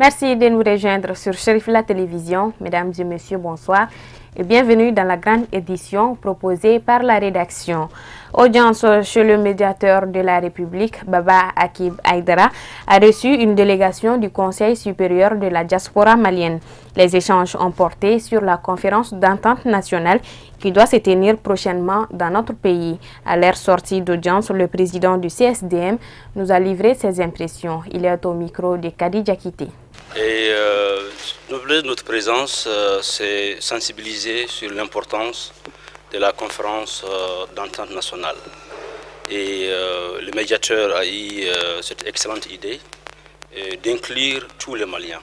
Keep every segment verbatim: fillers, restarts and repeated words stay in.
Merci de nous rejoindre sur Cherif La Télévision. Mesdames et messieurs, bonsoir et bienvenue dans la grande édition proposée par la rédaction. Audience chez le médiateur de la République, Baba Akib Aïdara, a reçu une délégation du Conseil supérieur de la diaspora malienne. Les échanges ont porté sur la conférence d'entente nationale qui doit se tenir prochainement dans notre pays. À leur sortie d'audience, le président du C S D M nous a livré ses impressions. Il est au micro de Kadi Diakité. Et euh, l'objet de notre présence, euh, c'est sensibiliser sur l'importance de la conférence euh, d'entente nationale. Et euh, le médiateur a eu euh, cette excellente idée euh, d'inclure tous les Maliens.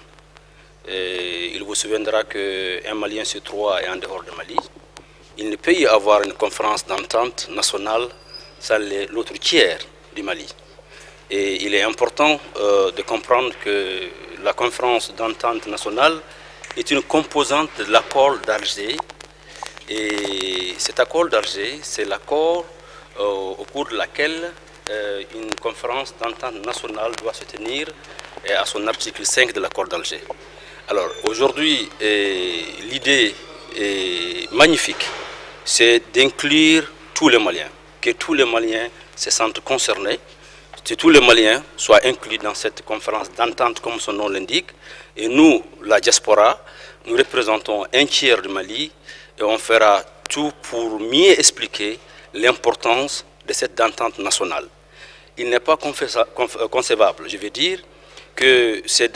Et il vous souviendra qu'un Malien sur trois est en dehors de Mali. Il ne peut y avoir une conférence d'entente nationale sans l'autre tiers du Mali. Et il est important euh, de comprendre que la conférence d'entente nationale est une composante de l'accord d'Alger. Et cet accord d'Alger, c'est l'accord euh, au cours de laquelle euh, une conférence d'entente nationale doit se tenir et à son article cinq de l'accord d'Alger. Alors aujourd'hui, l'idée est magnifique, c'est d'inclure tous les Maliens, que tous les Maliens se sentent concernés, que tous les Maliens soient inclus dans cette conférence d'entente comme son nom l'indique. Et nous, la diaspora, nous représentons un tiers du Mali et on fera tout pour mieux expliquer l'importance de cette entente nationale. Il n'est pas concevable, je veux dire, que c'est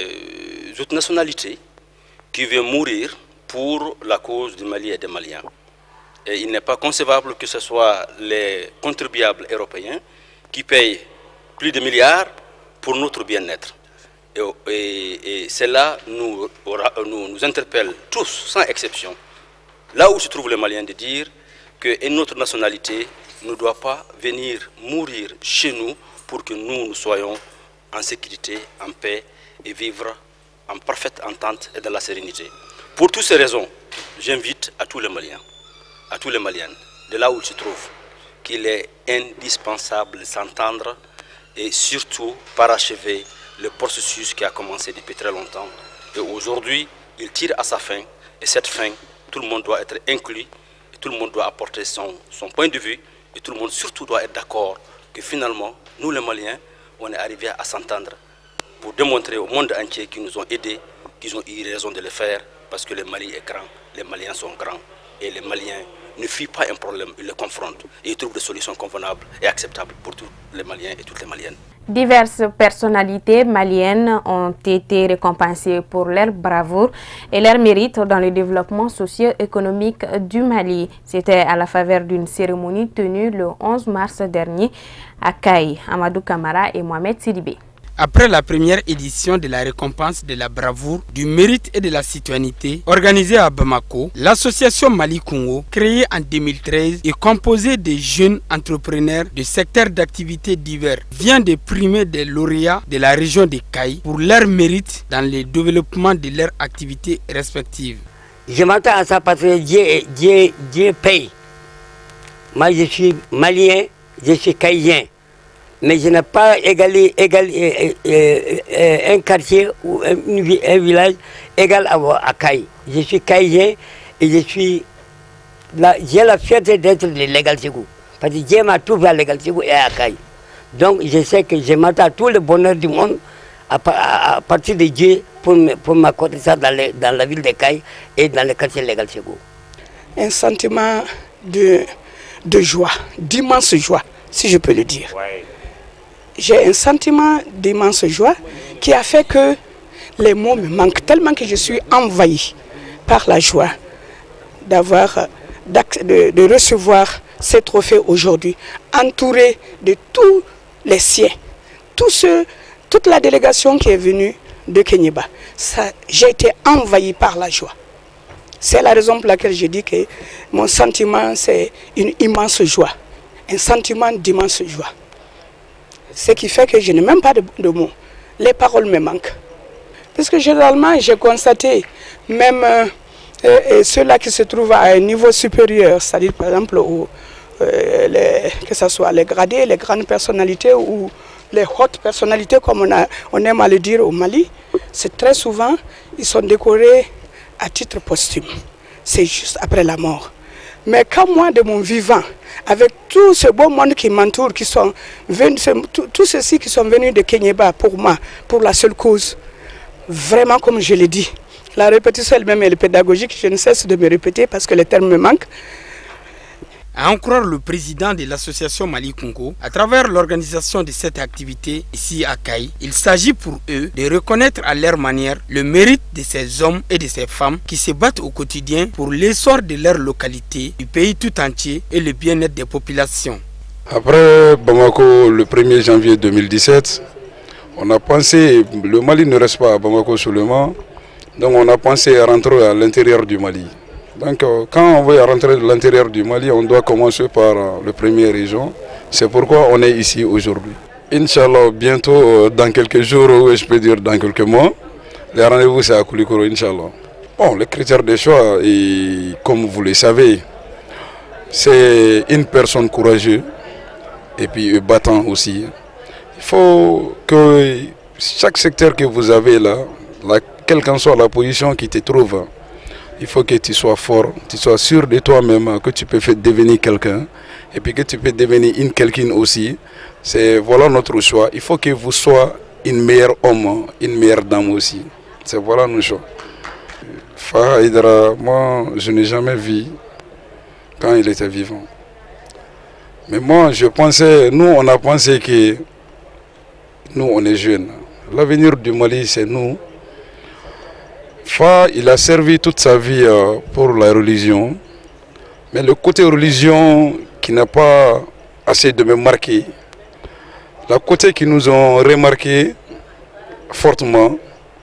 des autres nationalités qui veulent mourir pour la cause du Mali et des Maliens. Et il n'est pas concevable que ce soit les contribuables européens qui payent plus de milliards pour notre bien-être. Et, et, et cela nous, nous, nous interpelle tous, sans exception, là où se trouvent les Maliens, de dire qu'une autre nationalité ne doit pas venir mourir chez nous pour que nous, nous soyons en sécurité, en paix et vivre en parfaite entente et dans la sérénité. Pour toutes ces raisons, j'invite à tous les Maliens, à tous les Maliennes, de là où ils se trouvent, qu'il est indispensable de s'entendre et surtout parachever le processus qui a commencé depuis très longtemps. Et aujourd'hui, il tire à sa fin. Et cette fin, tout le monde doit être inclus, et tout le monde doit apporter son, son point de vue, et tout le monde surtout doit être d'accord que finalement, nous les Maliens, on est arrivé à s'entendre pour démontrer au monde entier qu'ils nous ont aidés, qu'ils ont eu raison de le faire, parce que le Mali est grand, les Maliens sont grands, et les Maliens ne fuient pas un problème, ils le confrontent, et ils trouvent des solutions convenables et acceptables pour tous les Maliens et toutes les Maliennes. Diverses personnalités maliennes ont été récompensées pour leur bravoure et leur mérite dans le développement socio-économique du Mali. C'était à la faveur d'une cérémonie tenue le onze mars dernier à Kaï. Amadou Kamara et Mohamed Sidibé. Après la première édition de la récompense de la bravoure, du mérite et de la citoyenneté, organisée à Bamako, l'association Mali-Congo, créée en deux mille treize et composée de jeunes entrepreneurs de secteurs d'activités divers, vient de primer des lauréats de la région de Kaï pour leur mérite dans le développement de leurs activités respectives. Je m'attends à ça parce que Dieu, Dieu, Dieu paye. Moi, je suis malien, je suis caïen. Mais je n'ai pas égalé, égalé euh, euh, euh, un quartier ou un, un village égal à, à Kaï. Je suis caïen et je suis j'ai la fierté d'être le Légal Ségou. Parce que Dieu m'a tout fait à Légal Ségou et à Kaï. Donc je sais que je m'attends à tout le bonheur du monde à, à, à partir de Dieu pour, pour m'accorder ça dans, les, dans la ville de Kaï et dans le quartier Légal Ségou. Un sentiment de, de joie, d'immense joie, si je peux le dire. Ouais. J'ai un sentiment d'immense joie qui a fait que les mots me manquent tellement que je suis envahi par la joie d'avoir, de, de recevoir ces trophées aujourd'hui, entouré de tous les siens, tous ceux, toute la délégation qui est venue de Kéniéba. J'ai été envahi par la joie. C'est la raison pour laquelle je dis que mon sentiment, c'est une immense joie, un sentiment d'immense joie. Ce qui fait que je n'ai même pas de, de mots. Les paroles me manquent. Parce que généralement, j'ai constaté, même euh, euh, ceux-là qui se trouvent à un niveau supérieur, c'est-à-dire par exemple, où, euh, les, que ce soit les gradés, les grandes personnalités ou les hautes personnalités, comme on, a, on aime à le dire au Mali, c'est très souvent, ils sont décorés à titre posthume. C'est juste après la mort. Mais quand moi, de mon vivant, avec tout ce beau monde qui m'entoure, qui sont venus, tous ceux-ci qui sont venus de Kenyeba pour moi, pour la seule cause, vraiment, comme je l'ai dit, la répétition elle-même est pédagogique, je ne cesse de me répéter parce que les termes me manquent. À en croire le président de l'association Mali-Congo, à travers l'organisation de cette activité ici à Kaï, il s'agit pour eux de reconnaître à leur manière le mérite de ces hommes et de ces femmes qui se battent au quotidien pour l'essor de leur localité, du pays tout entier et le bien-être des populations. Après Bamako, le premier janvier deux mille dix-sept, on a pensé, le Mali ne reste pas à Bamako seulement, donc on a pensé à rentrer à l'intérieur du Mali. Donc quand on veut rentrer à l'intérieur du Mali, on doit commencer par le premier région. C'est pourquoi on est ici aujourd'hui. Inch'Allah, bientôt, dans quelques jours, je peux dire dans quelques mois, le rendez-vous c'est à Koulikoro, Inch'Allah. Bon, les critères de choix, et, comme vous le savez, c'est une personne courageuse et puis battant aussi. Il faut que chaque secteur que vous avez là, là quelle qu'en soit la position qui te trouve, il faut que tu sois fort, tu sois sûr de toi-même, que tu peux devenir quelqu'un et puis que tu peux devenir une quelqu'un aussi. C'est voilà notre choix. Il faut que vous soyez une meilleure homme, une meilleure dame aussi. C'est voilà nos choix. Faha Aïdara, moi je n'ai jamais vu quand il était vivant. Mais moi je pensais, nous on a pensé que nous on est jeunes. L'avenir du Mali c'est nous. Fa, il a servi toute sa vie euh, pour la religion, mais le côté religion qui n'a pas assez de me marquer, le côté qui nous ont remarqué fortement,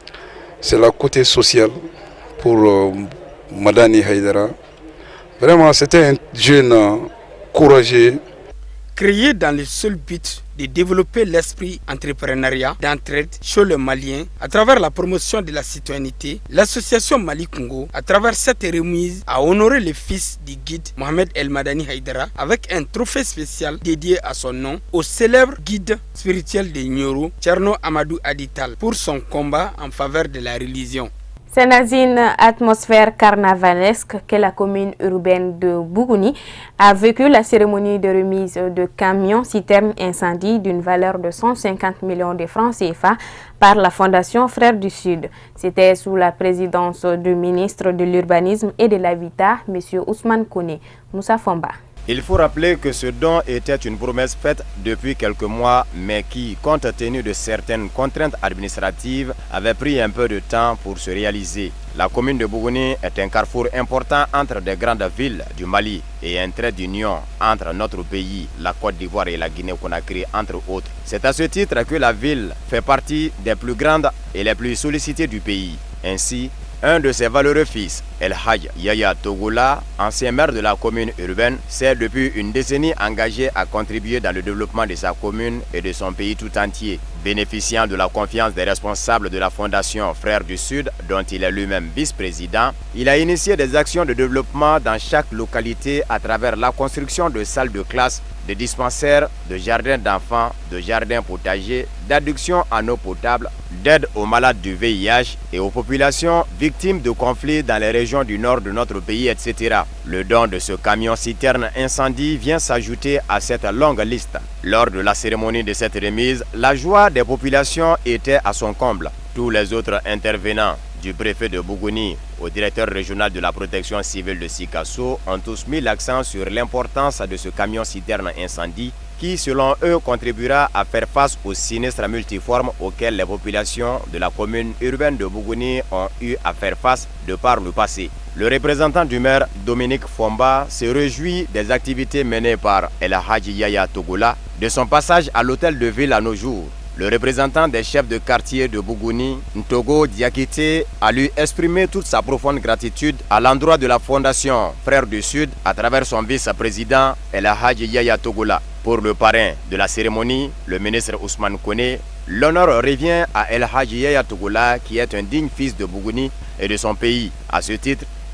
c'est le côté social pour euh, Madani Haïdara. Vraiment, c'était un jeune euh, courageux. Créé dans le seul but de développer l'esprit entrepreneuriat d'entraide chez le Malien à travers la promotion de la citoyenneté, l'association Mali-Congo, à travers cette remise, a honoré le fils du guide Mohamed El Madani Haïdara avec un trophée spécial dédié à son nom au célèbre guide spirituel de Nyoro, Tcherno Amadou Adital, pour son combat en faveur de la religion. C'est dans une atmosphère carnavalesque que la commune urbaine de Bougouni a vécu la cérémonie de remise de camions citernes incendie d'une valeur de cent cinquante millions de francs C F A par la Fondation Frères du Sud. C'était sous la présidence du ministre de l'Urbanisme et de l'Habitat, M. Ousmane Kone. Moussa Fomba. Il faut rappeler que ce don était une promesse faite depuis quelques mois, mais qui, compte tenu de certaines contraintes administratives, avait pris un peu de temps pour se réaliser. La commune de Bougouni est un carrefour important entre des grandes villes du Mali et un trait d'union entre notre pays, la Côte d'Ivoire et la Guinée-Conakry, entre autres. C'est à ce titre que la ville fait partie des plus grandes et les plus sollicitées du pays. Ainsi, un de ses valeureux fils, El Hadj Yaya Togola, ancien maire de la commune urbaine, s'est depuis une décennie engagé à contribuer dans le développement de sa commune et de son pays tout entier. Bénéficiant de la confiance des responsables de la Fondation Frères du Sud, dont il est lui-même vice-président, il a initié des actions de développement dans chaque localité à travers la construction de salles de classe, de dispensaires, de jardins d'enfants, de jardins potagers, d'adduction en eau potable, d'aide aux malades du V I H et aux populations victimes de conflits dans les régions du nord de notre pays, et cetera. Le don de ce camion citerne incendie vient s'ajouter à cette longue liste. Lors de la cérémonie de cette remise, la joie des populations était à son comble. Tous les autres intervenants, du préfet de Bougouni au directeur régional de la protection civile de Sikasso, ont tous mis l'accent sur l'importance de ce camion citerne incendie qui, selon eux, contribuera à faire face aux sinistres multiformes auxquels les populations de la commune urbaine de Bougouni ont eu à faire face de par le passé. Le représentant du maire, Dominique Fomba, se réjouit des activités menées par El Hadj Yaya Togola, de son passage à l'hôtel de ville à nos jours. Le représentant des chefs de quartier de Bougouni, Ntogo Diakité, a lui exprimé toute sa profonde gratitude à l'endroit de la Fondation Frères du Sud à travers son vice-président El Hadj Yaya Togola. Pour le parrain de la cérémonie, le ministre Ousmane Kone, l'honneur revient à El Hadj Yaya Togola qui est un digne fils de Bougouni et de son pays. À ce titre,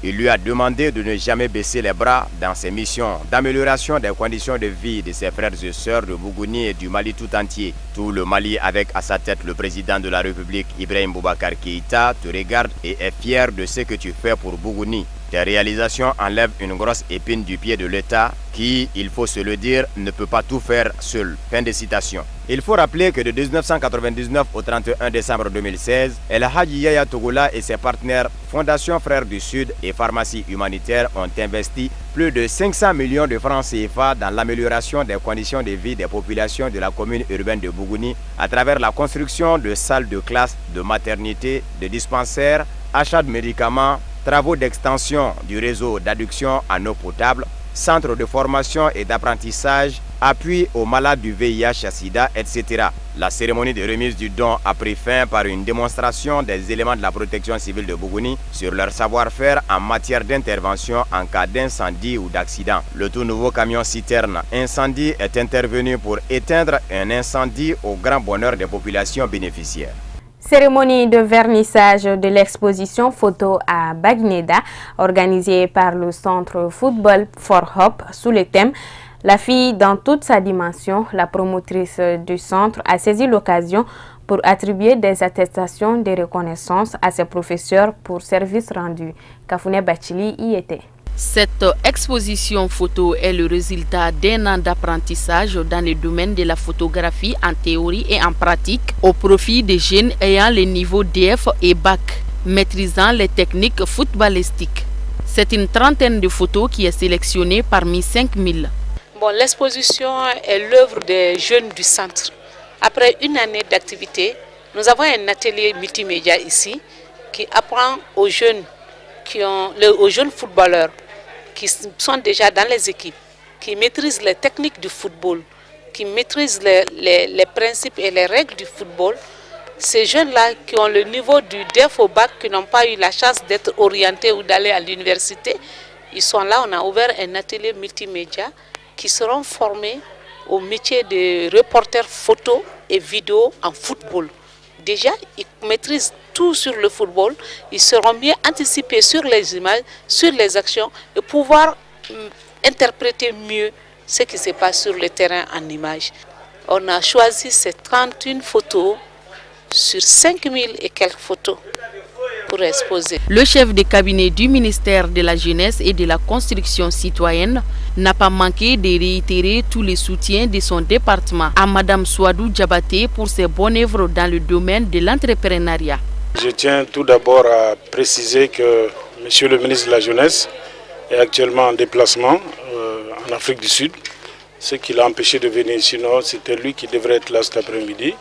Il lui a demandé de ne jamais baisser les bras dans ses missions d'amélioration des conditions de vie de ses frères et sœurs de Bougouni et du Mali tout entier. Tout le Mali, avec à sa tête le président de la République Ibrahim Boubacar Keïta, te regarde et est fier de ce que tu fais pour Bougouni. Tes réalisations enlèvent une grosse épine du pied de l'État qui, il faut se le dire, ne peut pas tout faire seul. Fin de citation. Il faut rappeler que de mille neuf cent quatre-vingt-dix-neuf au trente et un décembre deux mille seize, El Hadji Yaya Togola et ses partenaires Fondation Frères du Sud et Pharmacie Humanitaire ont investi plus de cinq cents millions de francs C F A dans l'amélioration des conditions de vie des populations de la commune urbaine de Bougouni à travers la construction de salles de classe, de maternité, de dispensaires, achat de médicaments, travaux d'extension du réseau d'adduction en eau potable, centres de formation et d'apprentissage, appui aux malades du V I H sida, et cetera. La cérémonie de remise du don a pris fin par une démonstration des éléments de la protection civile de Bougouni sur leur savoir-faire en matière d'intervention en cas d'incendie ou d'accident. Le tout nouveau camion citerne incendie est intervenu pour éteindre un incendie au grand bonheur des populations bénéficiaires. Cérémonie de vernissage de l'exposition photo à Bagneda, organisée par le Centre Football for Hope sous le thème « La fille dans toute sa dimension ». La promotrice du centre a saisi l'occasion pour attribuer des attestations de reconnaissance à ses professeurs pour services rendus. Kafouné Bachili y était. Cette exposition photo est le résultat d'un an d'apprentissage dans le domaine de la photographie en théorie et en pratique au profit des jeunes ayant les niveaux D F et Bac, maîtrisant les techniques footballistiques. C'est une trentaine de photos qui est sélectionnée parmi cinq mille. Bon, l'exposition est l'œuvre des jeunes du centre. Après une année d'activité, nous avons un atelier multimédia ici qui apprend aux jeunes, qui ont, aux jeunes footballeurs qui sont déjà dans les équipes, qui maîtrisent les techniques du football, qui maîtrisent les, les, les principes et les règles du football. Ces jeunes-là qui ont le niveau du D F au Bac, qui n'ont pas eu la chance d'être orientés ou d'aller à l'université, ils sont là. On a ouvert un atelier multimédia qui seront formés au métier de reporter photo et vidéo en football. Déjà, ils maîtrisent tout sur le football, ils seront mieux anticipés sur les images, sur les actions et pouvoir euh, interpréter mieux ce qui se passe sur le terrain en images. On a choisi ces trente et une photos sur cinq mille et quelques photos pour exposer. Le chef de cabinet du ministère de la Jeunesse et de la Construction citoyenne n'a pas manqué de réitérer tous les soutiens de son département à Madame Souadou Diabaté pour ses bonnes œuvres dans le domaine de l'entrepreneuriat. Je tiens tout d'abord à préciser que Monsieur le ministre de la Jeunesse est actuellement en déplacement euh, en Afrique du Sud. Ce qui l'a empêché de venir, sinon c'était lui qui devrait être là cet après-midi.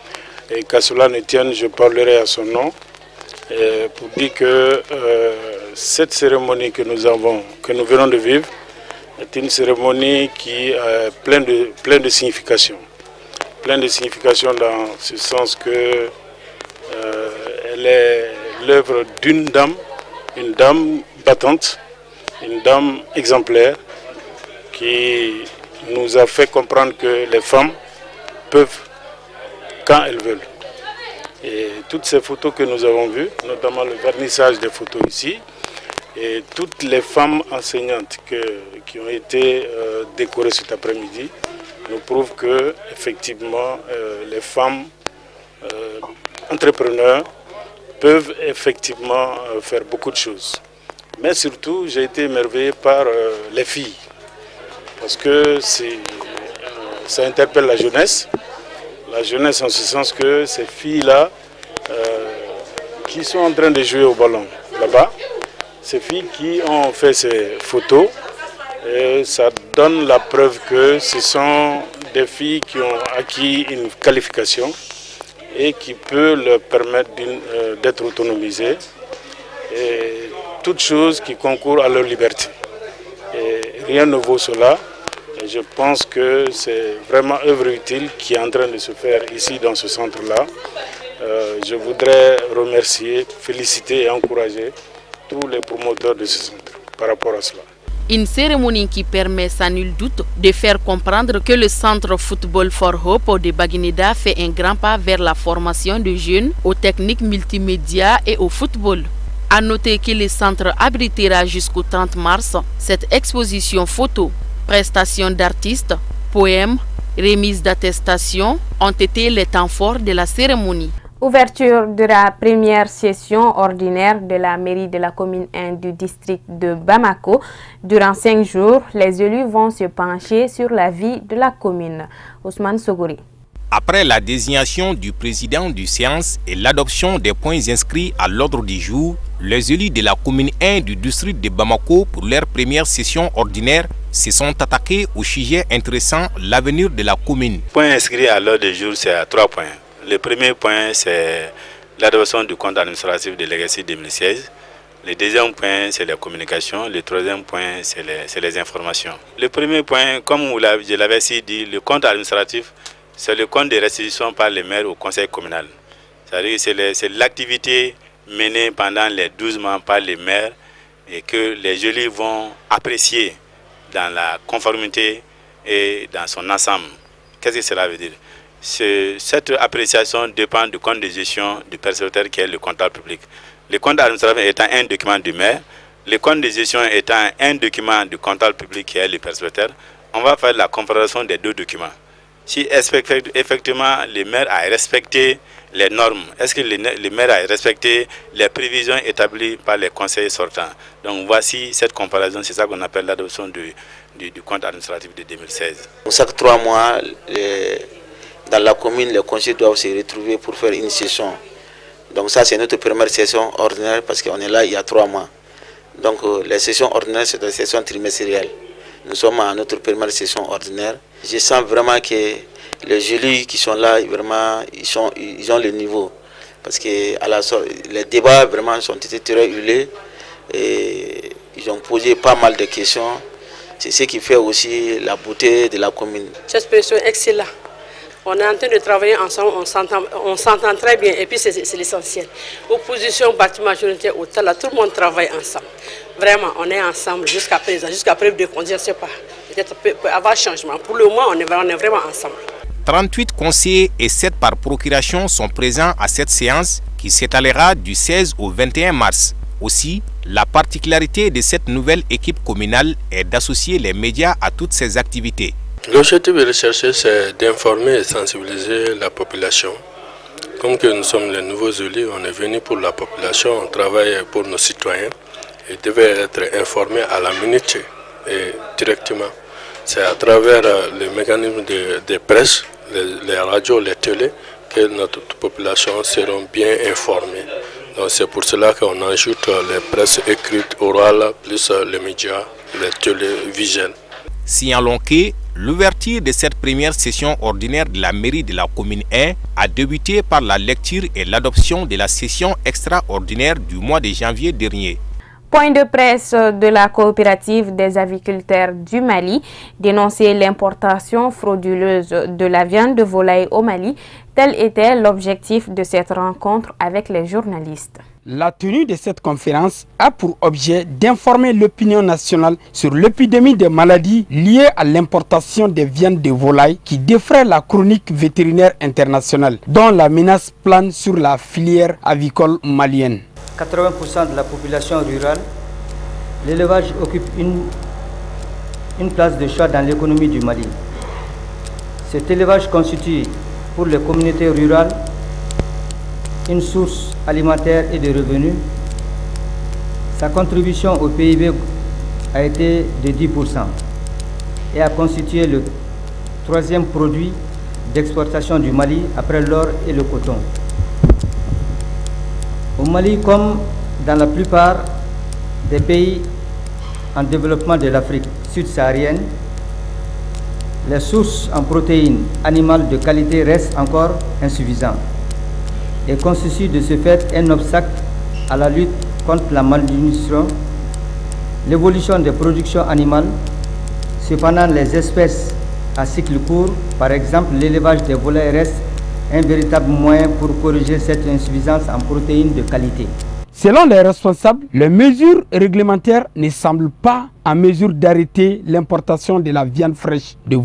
Et qu'à cela ne tienne, je parlerai à son nom et pour dire que euh, cette cérémonie que nous avons, que nous venons de vivre, est une cérémonie qui est pleine de, pleine de signification. Pleine de signification dans ce sens que euh, elle est l'œuvre d'une dame, une dame battante, une dame exemplaire qui nous a fait comprendre que les femmes peuvent quand elles veulent. Et toutes ces photos que nous avons vues, notamment le vernissage des photos ici, et toutes les femmes enseignantes que, qui ont été euh, décorées cet après-midi, nous prouvent que effectivement euh, les femmes euh, entrepreneurs peuvent effectivement euh, faire beaucoup de choses. Mais surtout, j'ai été émerveillé par euh, les filles, parce que c'est, euh, ça interpelle la jeunesse. La jeunesse en ce sens que ces filles-là euh, qui sont en train de jouer au ballon là-bas, ces filles qui ont fait ces photos, et ça donne la preuve que ce sont des filles qui ont acquis une qualification et qui peut leur permettre euh, d'être autonomisées et toutes choses qui concourent à leur liberté. Et rien ne vaut cela. Et je pense que c'est vraiment œuvre utile qui est en train de se faire ici dans ce centre-là. Euh, je voudrais remercier, féliciter et encourager tous les promoteurs de ce centre par rapport à cela. Une cérémonie qui permet sans nul doute de faire comprendre que le Centre Football for Hope de Bagneda fait un grand pas vers la formation de jeunes aux techniques multimédia et au football. À noter que le centre abritera jusqu'au trente mars cette exposition photo, prestations d'artistes, poèmes, remise d'attestations ont été les temps forts de la cérémonie. Ouverture de la première session ordinaire de la mairie de la commune un du district de Bamako. Durant cinq jours, les élus vont se pencher sur la vie de la commune. Ousmane Sogori. Après la désignation du président du séance et l'adoption des points inscrits à l'ordre du jour, les élus de la commune un du district de Bamako pour leur première session ordinaire se sont attaqués au sujet intéressant l'avenir de la commune. Le point inscrit à l'ordre du jour, c'est à trois points. Le premier point, c'est l'adoption du compte administratif de l'exercice deux mille seize. Le deuxième point, c'est la communication. Le troisième point, c'est les, les informations. Le premier point, comme je l'avais dit, le compte administratif, c'est le compte de restitution par les maires au conseil communal. C'est-à-dire que c'est l'activité menée pendant les douze mois par les maires et que les élus vont apprécier dans la conformité et dans son ensemble. Qu'est-ce que cela veut dire? Cette appréciation dépend du compte de gestion du percepteur qui est le comptable public. Le compte administratif étant un document du maire, le compte de gestion étant un document du comptable public qui est le percepteur, on va faire la comparaison des deux documents. Si effectivement le maire a respecté les normes, est-ce que le maire a respecté les prévisions établies par les conseillers sortants? Donc voici cette comparaison, c'est ça qu'on appelle l'adoption du, du, du compte administratif de deux mille seize. Chaque trois mois, les, dans la commune, les conseillers doivent se retrouver pour faire une session. Donc ça, c'est notre première session ordinaire parce qu'on est là il y a trois mois. Donc euh, les sessions ordinaires, c'est des sessions trimestrielles. Nous sommes à notre première session ordinaire. Je sens vraiment que les élus qui sont là, vraiment, ils, sont, ils ont le niveau. Parce que à la sorte, les débats vraiment sont été très huilés et ils ont posé pas mal de questions. C'est ce qui fait aussi la beauté de la commune. Cette personne est excellente. On est en train de travailler ensemble, on s'entend très bien et puis c'est l'essentiel. Opposition, parti majoritaire, au Tala, tout le monde travaille ensemble. Vraiment, on est ensemble jusqu'à présent, jusqu'à preuve de conduire, je ne sais pas. Peut-être peut, peut avoir changement. Pour le moment, on est, on est vraiment ensemble. trente-huit conseillers et sept par procuration sont présents à cette séance qui s'étalera du seize au vingt et un mars. Aussi, la particularité de cette nouvelle équipe communale est d'associer les médias à toutes ces activités. L'objectif de rechercher, c'est d'informer et sensibiliser la population. Comme que nous sommes les nouveaux élus, on est venu pour la population, on travaille pour nos citoyens. Ils devaient être informés à la minute et directement. C'est à travers le mécanisme de, de presse, les, les radios, les télés, que notre population sera bien informée. Donc c'est pour cela qu'on ajoute les presses écrites, orales, plus les médias, les télévisuels. Signalons que l'ouverture de cette première session ordinaire de la mairie de la commune un a débuté par la lecture et l'adoption de la session extraordinaire du mois de janvier dernier. Point de presse de la coopérative des aviculteurs du Mali, dénoncer l'importation frauduleuse de la viande de volaille au Mali. Tel était l'objectif de cette rencontre avec les journalistes. La tenue de cette conférence a pour objet d'informer l'opinion nationale sur l'épidémie de maladies liées à l'importation des viandes de volaille qui défraie la chronique vétérinaire internationale, dont la menace plane sur la filière avicole malienne. quatre-vingts pour cent de la population rurale, l'élevage occupe une, une place de choix dans l'économie du Mali. Cet élevage constitue pour les communautés rurales une source alimentaire et de revenus. Sa contribution au P I B a été de dix pour cent et a constitué le troisième produit d'exportation du Mali après l'or et le coton. Au Mali, comme dans la plupart des pays en développement de l'Afrique subsaharienne, les sources en protéines animales de qualité restent encore insuffisantes et constituent de ce fait un obstacle à la lutte contre la malnutrition, l'évolution des productions animales. Cependant, les espèces à cycle court, par exemple l'élevage des volailles, reste un véritable moyen pour corriger cette insuffisance en protéines de qualité. Selon les responsables, les mesures réglementaires ne semblent pas en mesure d'arrêter l'importation de la viande fraîche de volaille.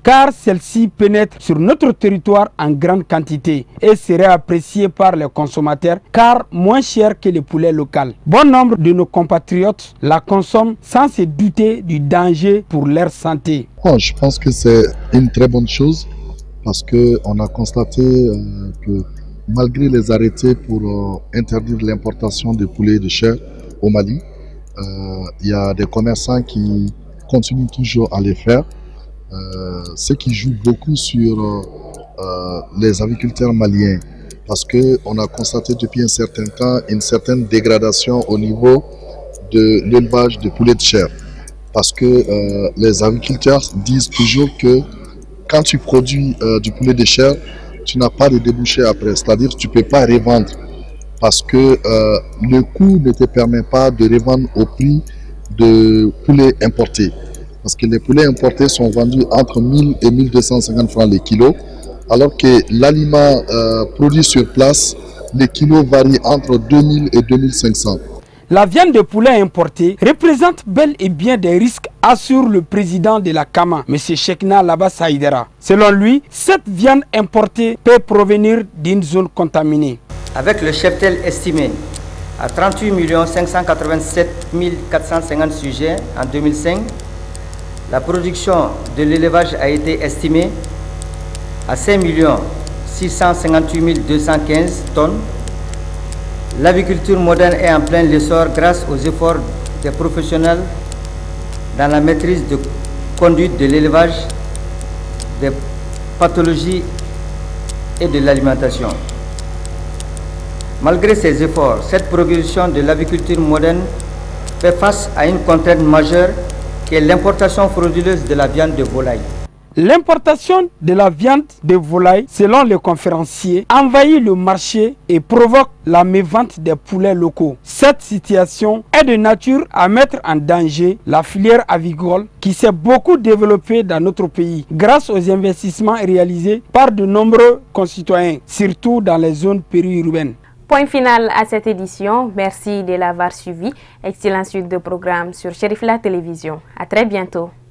car celle-ci pénètre sur notre territoire en grande quantité et serait appréciée par les consommateurs car moins cher que le poulet local. Bon nombre de nos compatriotes la consomment sans se douter du danger pour leur santé. Oh, je pense que c'est une très bonne chose parce qu'on a constaté euh, que malgré les arrêtés pour euh, interdire l'importation de poulet de chair au Mali, il euh, y a des commerçants qui continuent toujours à les faire, euh, ce qui joue beaucoup sur euh, les agriculteurs maliens parce qu'on a constaté depuis un certain temps une certaine dégradation au niveau de l'élevage de poulet de chair. Parce que euh, les agriculteurs disent toujours que quand tu produis euh, du poulet de chair, tu n'as pas de débouché après. C'est-à-dire que tu ne peux pas revendre parce que euh, le coût ne te permet pas de revendre au prix de poulet importé. Parce que les poulets importés sont vendus entre mille et mille deux cent cinquante francs les kilos, alors que l'aliment euh, produit sur place, les kilos varient entre deux mille et deux mille cinq cents. La viande de poulet importée représente bel et bien des risques, assure le président de la C A M A, M. Chekna Laba Saïdera. Selon lui, cette viande importée peut provenir d'une zone contaminée. Avec le cheptel estimé à trente-huit millions cinq cent quatre-vingt-sept mille quatre cent cinquante sujets en deux mille cinq, la production de l'élevage a été estimée à cinq millions six cent cinquante-huit mille deux cent quinze tonnes. L'agriculture moderne est en plein essor grâce aux efforts des professionnels dans la maîtrise de conduite de l'élevage, des pathologies et de l'alimentation. Malgré ces efforts, cette progression de l'agriculture moderne fait face à une contrainte majeure qui est l'importation frauduleuse de la viande de volaille. L'importation de la viande de volaille, selon le conférencier, envahit le marché et provoque la mévente des poulets locaux. Cette situation est de nature à mettre en danger la filière avicole qui s'est beaucoup développée dans notre pays grâce aux investissements réalisés par de nombreux concitoyens, surtout dans les zones périurbaines. Point final à cette édition. Merci de l'avoir suivi. Excellente suite de programme sur Chérif La Télévision. À très bientôt.